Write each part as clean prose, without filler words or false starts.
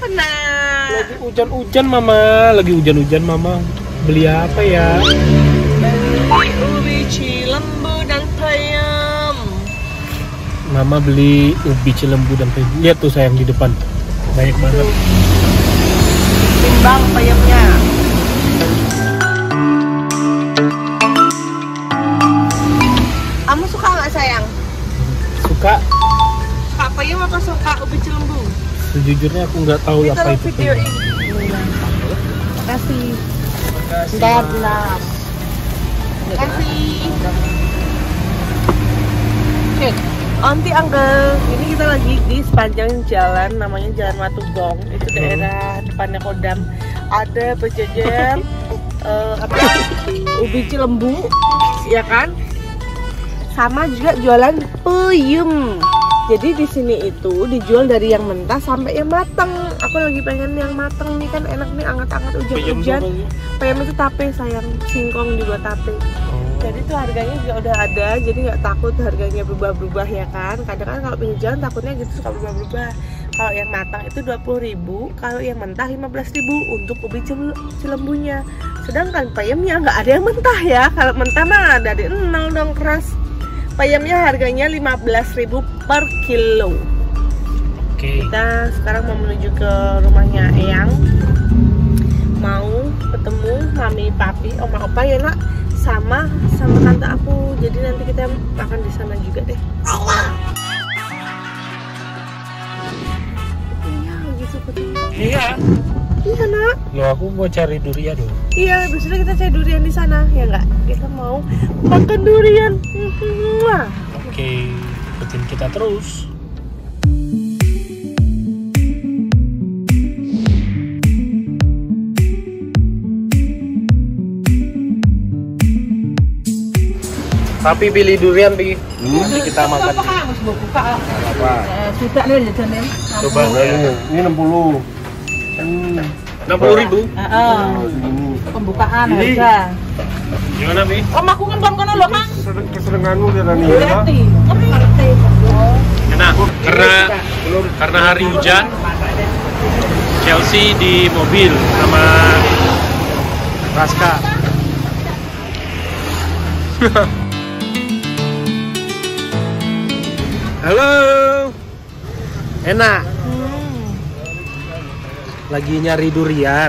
Benar. Lagi hujan-hujan mama, beli apa ya? Beli ubi cilembu dan peyem. Mama beli ubi cilembu dan peyem. Lihat tuh sayang di depan, banyak banget. Timbang peyemnya. Kamu suka nggak sayang? Suka? Suka peyem apa suka ubi cilembu? Sejujurnya aku nggak tahu apa itu video peyem. ini. Kasih. Makasih, Dadlam. Kasih. Onti Angga, ini kita lagi di sepanjang jalan namanya Jalan Watugong. Itu daerah depannya Kodam. Ada berjejer ubi cilembu, ya kan? Sama juga jualan peyem. Jadi di sini itu dijual dari yang mentah sampai yang matang. Aku lagi pengen yang matang nih kan enak nih, anget-anget hujan-hujan. Peyem itu tape sayang, singkong juga tape. Jadi tuh harganya juga udah ada, jadi nggak takut harganya berubah-berubah ya kan. Kadang kan kalau pinggir jalan takutnya gitu suka berubah-berubah. Kalau yang matang itu 20.000, kalau yang mentah 15.000 untuk ubi cilembunya. Sedangkan peyemnya nggak ada yang mentah ya. Kalau mentah mah dari 0 dong keras. Peyemnya harganya 15.000 per kilo. Oke. Kita sekarang mau menuju ke rumahnya Eyang. Mau ketemu mami, papi, oma, opa ya nak, sama tante aku. Jadi nanti kita makan di sana juga deh. Iya, gitu ketemu. Iya. Iya nak. Loh, aku mau cari durian loh. Iya, biasanya kita cari durian di sana, ya nggak? Kita mau makan durian. Oke, ikutin kita terus. Tapi pilih durian, Bi. Nanti kita makan. Harus buka. Apa? Sudah nih jajannya. Coba Ini 60. 60.000. Pembukaan Ini. harga. Gimana, Bi? Om aku ngembang kono lho, Kang. Kesenenganmu dia tadi. Ngerti. Ngerti. Enak, karena hari hujan. Chelsea di mobil sama Raska. Halo. Enak. Lagi nyari durian.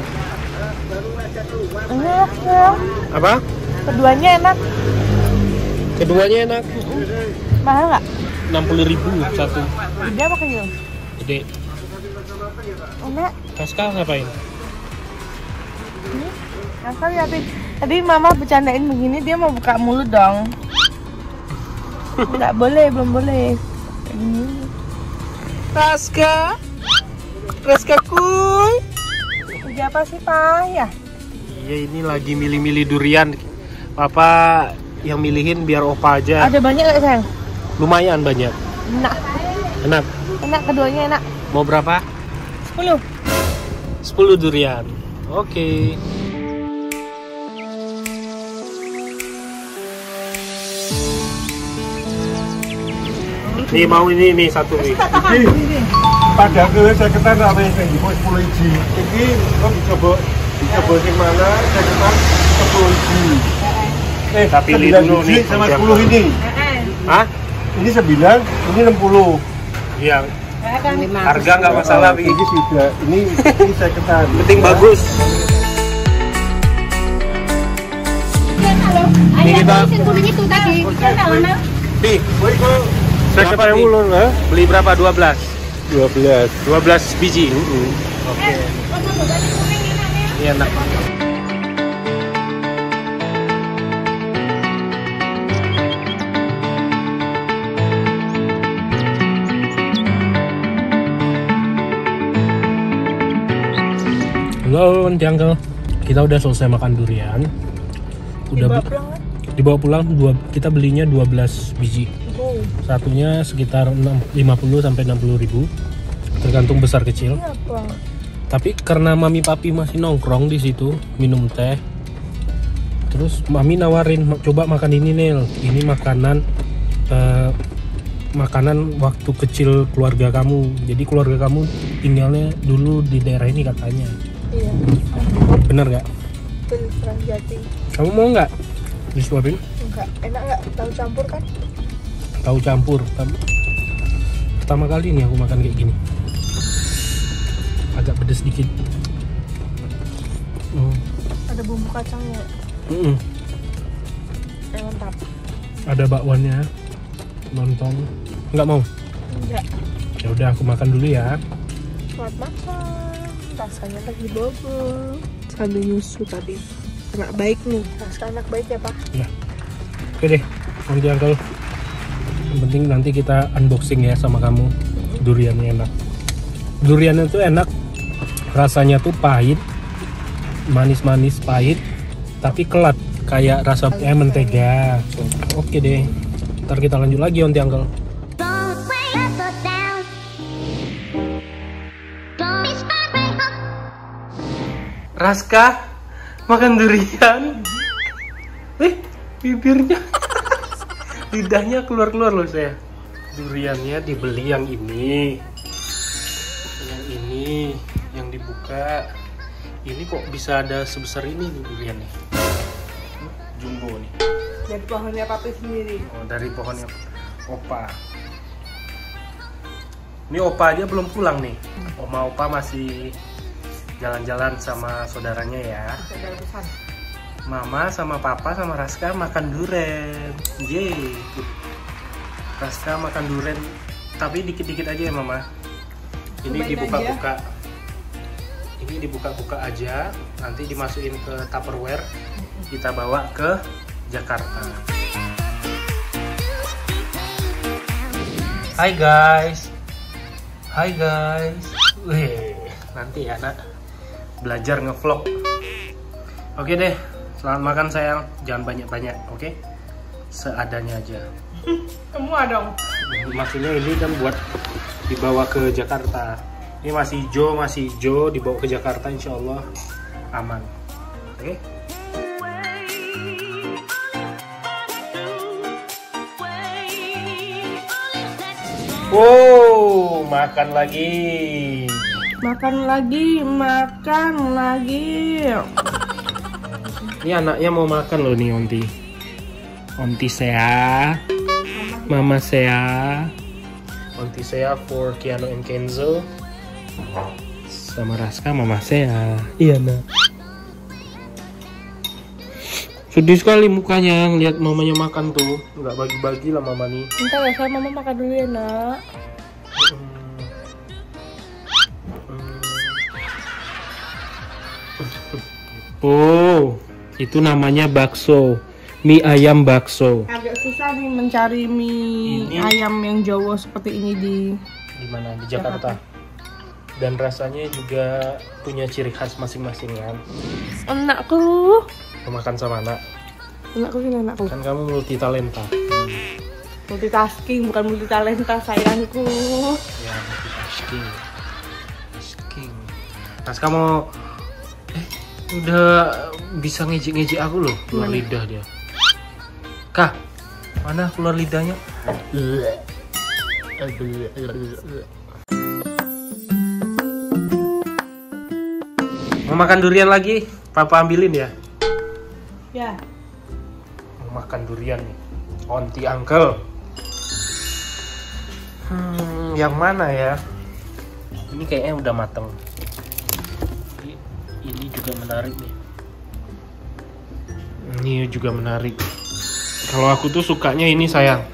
Enak ya. Apa? Keduanya enak. Keduanya enak. Mahal nggak? 60.000 satu. Gede apa kecil? Gede. Enak. Raska ngapain? Asal ya, tadi mama bercandain begini, dia mau buka mulut dong. Nggak boleh, belum boleh. Raska kuy. Lagi apa sih payah? Iya, ini lagi milih-milih durian. Papa yang milihin biar opa aja. Ada banyak nggak sayang? Lumayan banyak. Enak. Enak, keduanya enak. Mau berapa? 10. 10 durian. Oke. Nih mau ini satu nih. Iki pada saya ketan apa yang kayak gitu 10 iji. Iki kok dicoba sing mana saya ketan 10 iji. Tapi 9 dulu iji nih sama 10 ini. Hah? Ini 9, ini 60. Iya. Harga nggak masalah, Bi. Ini sudah. Ini saya ketan. Penting bagus. Ini kita Bi, saya ketahui ulun lah. Beli berapa? 12 biji. Oke. Ini enak. Halo, Uncle. Kita udah selesai makan durian. Udah dibawa pulang kita belinya 12 biji. Satunya sekitar 50 sampai 60.000. Tergantung besar kecil. Tapi karena mami papi masih nongkrong di situ minum teh, terus mami nawarin coba makan ini Nel, ini makanan makanan waktu kecil keluarga kamu. Jadi keluarga kamu tinggalnya dulu di daerah ini katanya. Iya. Bener nggak? Betul, Ranjati. Kamu mau nggak disuapin? Enggak, enak nggak? Tahu campur kan? Tahu campur. Pertama kali nih aku makan kayak gini. Agak pedes dikit. Ada bumbu kacangnya. Mantap. Ada bakwannya. Lontong. Nggak mau? Enggak. Ya udah aku makan dulu ya. Selamat makan. Rasanya lagi bobo. Sambil nyusu tadi. Anak baik nih. Rasanya anak baik ya Pak. Ya. Oke deh. Nanti Uncle. Yang penting nanti kita unboxing ya sama kamu. Duriannya enak. Duriannya tuh enak. Rasanya tuh pahit. Manis-manis pahit. Tapi kelat. Kayak rasa mentega. Oke deh. Ntar kita lanjut lagi Onti Uncle. Raska makan durian. Bibirnya lidahnya keluar-keluar loh saya. Duriannya dibeli yang ini. Yang ini yang dibuka. Ini kok bisa ada sebesar ini nih duriannya. Jumbo nih. Dari pohonnya papi sendiri. Oh, dari pohonnya opa. Ini opa aja belum pulang nih. Oma opa masih jalan-jalan sama saudaranya ya. Saudara besar. Mama sama papa sama Raska makan durian. Yeay. Raska makan durian tapi dikit-dikit aja ya Mama. Ini Cobain dibuka-buka. Ini dibuka-buka aja, nanti dimasukin ke Tupperware. Kita bawa ke Jakarta. Hai guys. Hai guys. Wih, nanti ya nak belajar ngevlog. Oke deh, selamat makan sayang. Jangan banyak-banyak, oke? Seadanya aja. Semua dong. Maksudnya ini kan buat dibawa ke Jakarta. Ini masih hijau, dibawa ke Jakarta insya Allah aman. Oke? Wow, makan lagi. Makan lagi. Ini anaknya mau makan loh nih Onti. Onti saya, Mama saya, Onti saya for Kiano and Kenzo, sama Raska Mama saya. Iya nak. Sedih sekali mukanya ngeliat mamanya makan tuh, nggak bagi-bagi lah mama nih. Bentar ya, saya Mama makan dulu ya nak. Oh, itu namanya bakso. Mie ayam bakso. Agak susah nih mencari mie Ini- ayam yang Jawa seperti ini di Di mana? Di Jakarta. Dan rasanya juga punya ciri khas masing-masing kan. anakku. Makan sama anak. Anakku ini anakku. Kan kamu multi talenta. Multitasking bukan multitalenta sayangku. Ya, multitasking. Tasking. Mas kamu udah bisa ngejek-ngejek aku loh, keluar Mana? lidah dia. Kah, mana keluar lidahnya? Mau makan durian lagi? Papa ambilin ya. Ya. Mau makan durian nih. Onti Uncle. Yang mana ya? Ini kayaknya udah mateng. Ini juga menarik nih. Ini juga menarik. Kalau aku tuh sukanya ini sayang.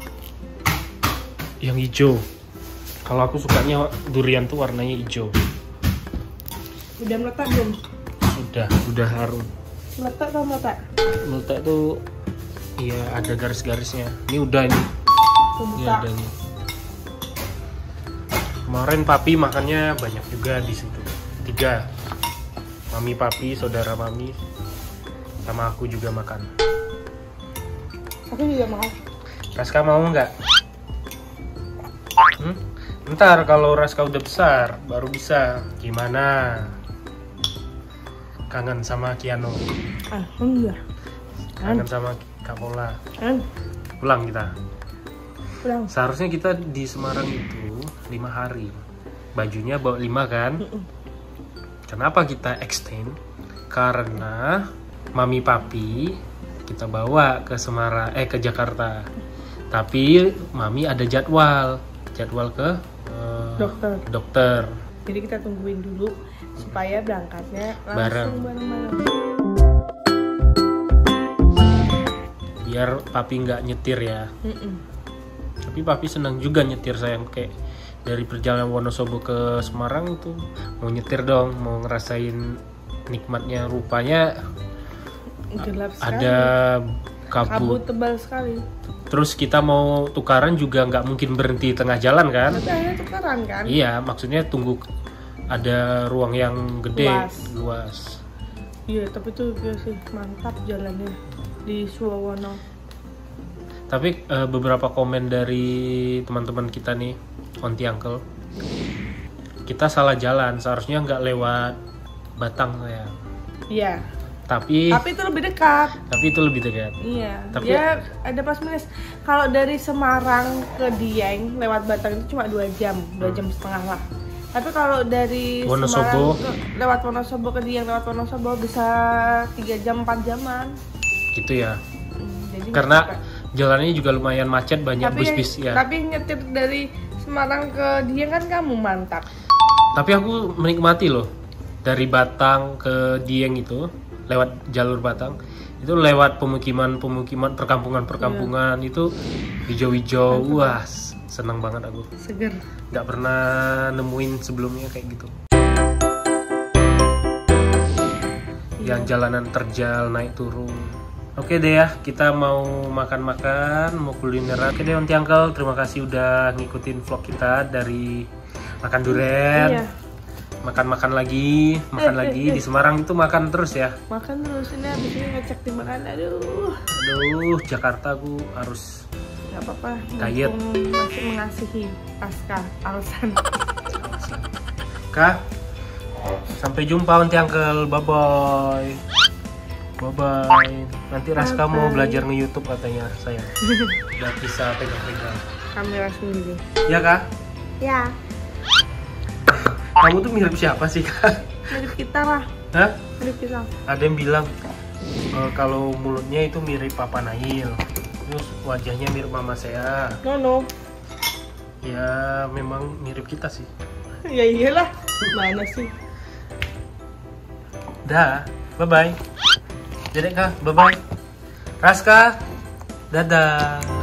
Yang hijau. Kalau aku sukanya durian tuh warnanya hijau. Udah meletak belum? Udah harum. Meletak atau meletak? Meletak tuh iya ada garis-garisnya. Ini udah nih. Ini Meletak. ada nih. Kemarin papi makannya banyak juga di situ. 3. Mami papi, saudara mami, sama aku juga makan. Aku juga mau. Raska mau nggak? Ntar kalau Raska udah besar baru bisa. Gimana? Kangen sama Kiano, Alhamdulillah. kangen sama Kak Pola. Kan? Pulang kita. Pulang. Seharusnya kita di Semarang itu 5 hari. Bajunya bawa 5 kan? Kenapa kita extend? Karena mami papi kita bawa ke Semarang, ke Jakarta. Tapi mami ada jadwal ke dokter. Jadi kita tungguin dulu supaya berangkatnya Bareng. langsung bareng-bareng. Biar papi nggak nyetir ya. Tapi papi senang juga nyetir, sayang, kayak dari perjalanan Wonosobo ke Semarang itu mau nyetir dong, mau ngerasain nikmatnya. Rupanya Gelap sekali. ada kabut kabut. tebal sekali. Terus kita mau tukaran juga nggak mungkin berhenti tengah jalan kan? Tapi akhirnya tukeran kan? Iya, maksudnya tunggu ada ruang yang gede, luas. Iya, tapi tuh sih mantap jalannya di Suwono. Tapi beberapa komen dari teman-teman kita nih, Onti Uncle, kita salah jalan, seharusnya nggak lewat Batang ya. Iya. Tapi Tapi itu lebih dekat. itu lebih dekat. Iya. Tapi- Ya ada plus minus. Kalau dari Semarang ke Dieng lewat Batang itu cuma 2 jam, 2 jam setengah lah. Tapi kalau dari Wonosobo. Semarang lewat Wonosobo ke Dieng, lewat Wonosobo bisa 3 jam 4 jaman. Gitu ya. Jadi Karena nggak capek. jalannya juga lumayan macet, banyak tapi, bis-bis ya. Tapi nyetir dari Semarang ke Dieng kan kamu mantap. Tapi aku menikmati loh, dari Batang ke Dieng itu lewat jalur Batang, itu lewat pemukiman, perkampungan itu hijau-hijau. Wah, senang banget aku. Seger. Nggak pernah nemuin sebelumnya kayak gitu. Yang jalanan terjal naik turun. Oke deh ya, kita mau makan-makan, mau kulineran. Oke deh Onti Uncle, terima kasih udah ngikutin vlog kita dari makan durian. Iya. Makan lagi di Semarang itu makan terus ya. Makan terus, ini abis ini ngecek timbangan. Aduh, Jakarta aku harus Gak apa-apa. Diet. mumpung masih mengasihi pasca alasan. Kak, sampai jumpa Onti Uncle, bye bye. Nanti Raska mau belajar nge-YouTube katanya saya. Udah bisa pegang-pegang. Kamera sendiri. Ya Kak? Ya, Kamu tuh mirip siapa sih Kak? mirip kita lah. Hah? Mirip kita. Ada yang bilang kalau mulutnya itu mirip Papa Nail, terus wajahnya mirip Mama saya. No. Ya memang mirip kita sih. Ya iyalah. Mana sih? Dah, bye bye. Dedek Kak, bye bye. Raska, dadah.